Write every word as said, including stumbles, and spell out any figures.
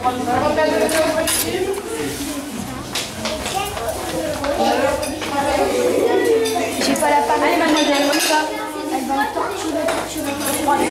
J'ai pas la parole. Allez, mademoiselle, comme ça. Elle va torturer, torturer.